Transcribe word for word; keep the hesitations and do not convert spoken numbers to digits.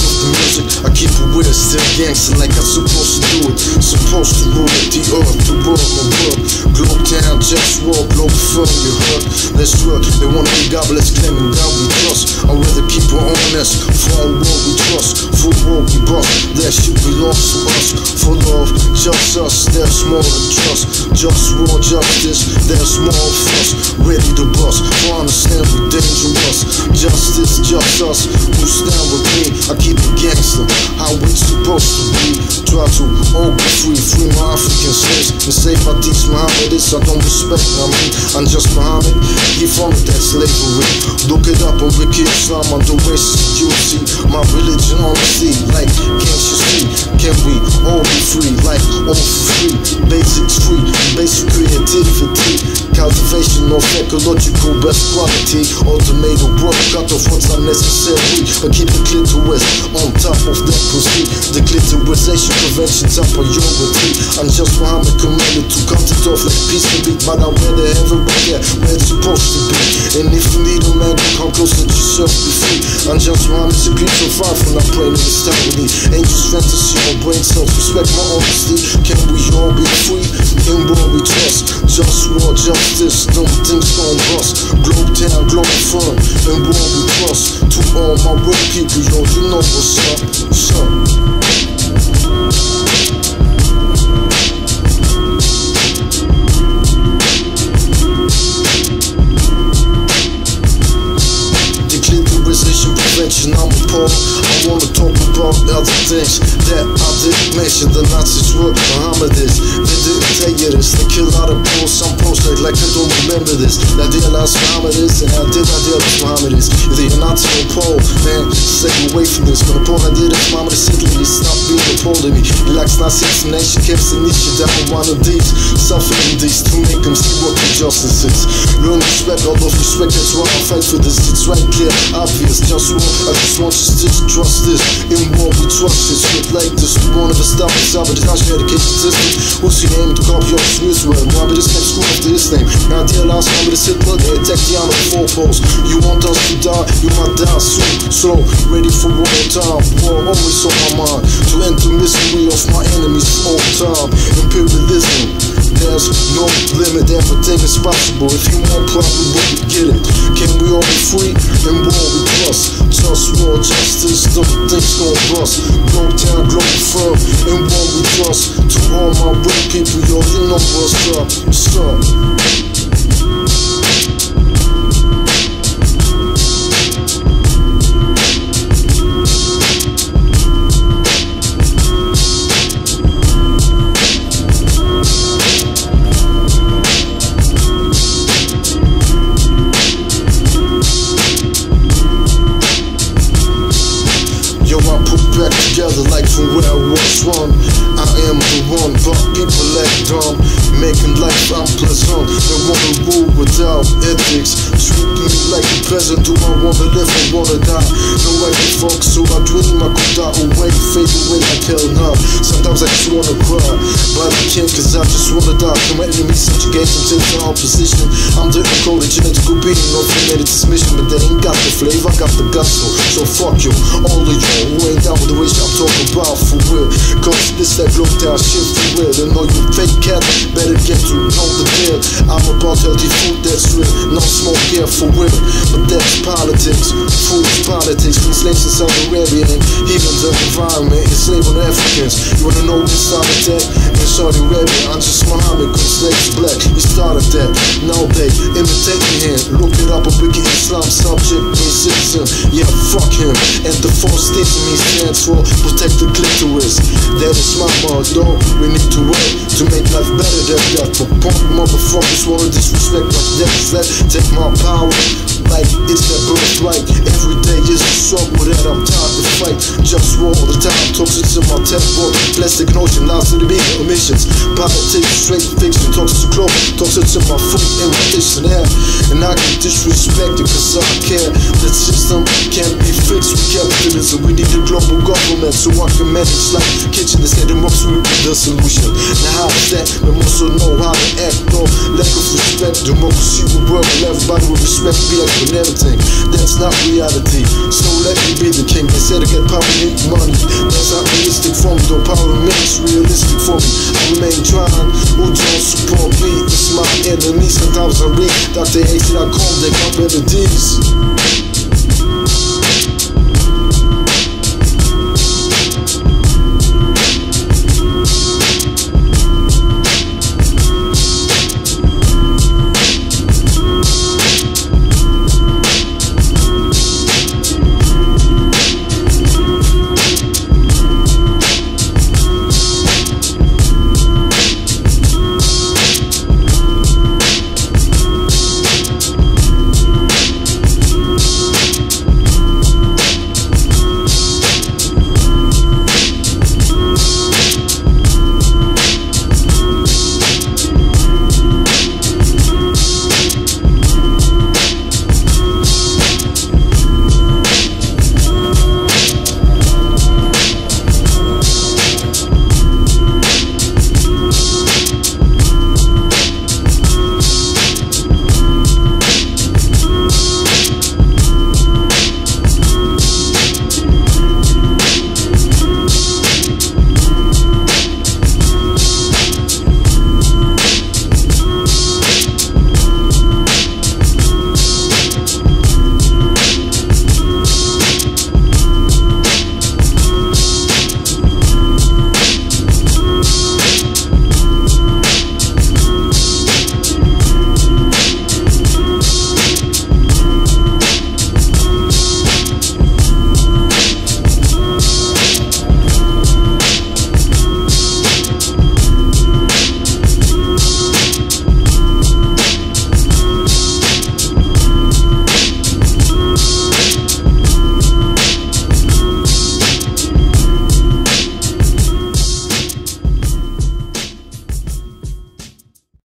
of the music, I keep it weird, still gangster like I'm supposed to do it. Supposed to rule the earth, the world, my world. Globe town, JustWar, Globalfirm, you heard. Let's work, they wanna be godless, claiming God we trust. I'd rather keep it honest, for our world we trust, for world we bust. That shit belongs to us, for love, just us, there's more than trust. JustWar, justice, there's more of us. Ready to bust, for understand we're dangerous. Justice, just us, who stand with me. I keep it gangster, how we supposed to be. Try to all be free, free my African slaves, and save my these Mohammedists I don't respect, I mean, I'm just Muhammad, he founded that slavery. Look it up on Wiki Islam, on the West, you'll see my religion on the sea. Like, can't you see, can we all be free? Like, all free, basics free, basic creativity, cultivation of ecological best quality, automated work, cut off what's unnecessary, but keep the clitoris on top of that pussy. The clitorisation prevention top priority. I'm just Muhammad commanded to cut it off like peace and beat, but I wear the heaven right there where it's supposed to be. And if you need a man, come close, let yourself be free. I'm just Muhammad, secret so far from not praying in this time with me. Angels fantasy, my brain self, respect my honesty. Can we all be free? In what we trust. JustWar, justice, them things gon' bust. Globe town, Globalfirm, in what we trust. To all my real people, yo, you know what's up, what's up. Prevention, I'm appalled. I wanna talk about other things that I didn't mention. The Nazis were Mohammedists, they didn't tell you this. They kill out of posts, some posts like, like I don't remember this. I realized Mohammedists, and I did not realize Mohammedists. If they're Nazi or Pole, man, stay away from this. When the Pole I did it, Mohammed Italy, stop being a Pole to me. He likes Nazi explanation, kept the niche down one of these. Suffering these to make them see what the justice is. Learn respect, all of respect, that's why I fight for this. It's right clear, obvious, just I just want you to trust this. In what we trust is shit like this. We won't ever stop this out, but it's not your education system. Who's your name to copy your Swiss word? Why be this next school after this name? Now dear last time with this Hitler, they attack the honor of four posts. You want us to die, you might die soon. So, ready for war time. War always on my mind. To end the misery of my enemies all time. Imperialism, there's no limit, everything is possible. If you want probably we get it. Can we all be free? In what we trust. JustWar, justice, them things gon' bust. Globe town, Globalfirm, in what we trust. To all my real people, yo, you know what's up, what's up. Back together like from where I was one. I am the one, but people act dumb, making life unpleasant. They wanna rule without ethics, treat me like a peasant. Do I wanna live or wanna die? No way to fuck, so I dream I could die away, fade away like hell now. Sometimes I just wanna cry, but I can't cause I just wanna die. Come at me subjugation to the opposition. I'm the encoded genetical being, no formatted dismission, but they ain't got the flavor, I got the gusto. So fuck you, all of you who ain't down with the wish I'm talking about for real. Cause this that globe down shit for real. And all you fake cats better get to know the deal. I'm about healthy food that's real, no smoke here for real. But that's politics, food is politics. Translation Saudi Arabia and even the environment enslaving Africans. You wanna know who started that? In Saudi Arabia, I'm just Muhammad, cause slaves black. He started that, now they imitate me here. Look it up on Wiki Islam, subject, a citizen. Yeah, fuck him. And the force station me stands for protect the clitoris. That is my motto. We need to work to make life better than that. But punk motherfuckers wanna disrespect my death. That take my power like it's that birthright. Every day is a struggle that I'm tired to fight. Just war all the time. Toxic to my temple, plastic notion, lies to the big emissions. Politics, straight fiction, toxic to clothes, toxic to my food and my kitchen air. And I can disrespect it cause I care. The system can't be fixed with capitalism. We need a global government so I can manage like kitchen instead of rocks with the solution. Now how is that? We also know how to act, no lack of respect. Democracy will work and everybody will respect me like with everything. That's not reality, so let me be the king. They said to get power, need money. That's not realistic for me, though power remains realistic for me. I remain trying, who don't support me? It's my enemy. Sometimes I read Doctor A C dot com, they got remedies.